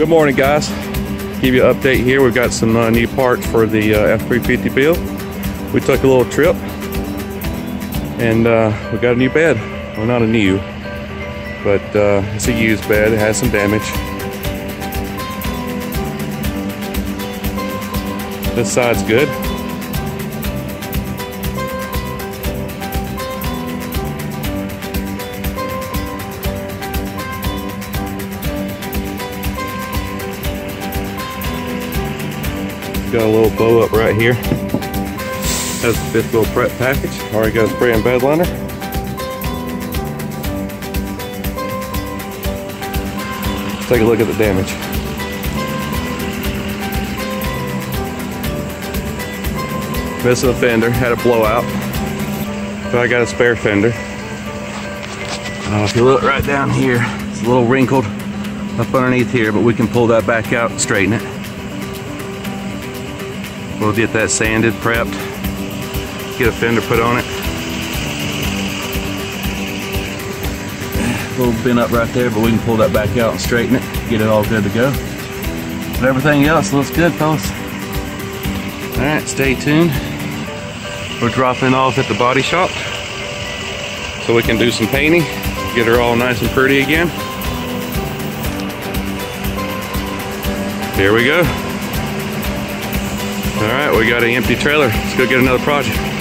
Good morning, guys. Give you an update here. We've got some new parts for the F350 build. We took a little trip and we got a new bed. Well, not a new, but it's a used bed. It has some damage. This side's good. Got a little bow up right here. Has the fifth wheel prep package. Already got a spray and bed liner. Let's take a look at the damage. Missing a fender, had a blowout. So I got a spare fender. If you look right down here, it's a little wrinkled up underneath here, but we can pull that back out and straighten it. We'll get that sanded, prepped, get a fender put on it. A little bent up right there, but we can pull that back out and straighten it, get it all good to go. But everything else looks good, fellas. All right, stay tuned. We're dropping off at the body shop so we can do some painting, get her all nice and pretty again. Here we go. All right, we got an empty trailer. Let's go get another project.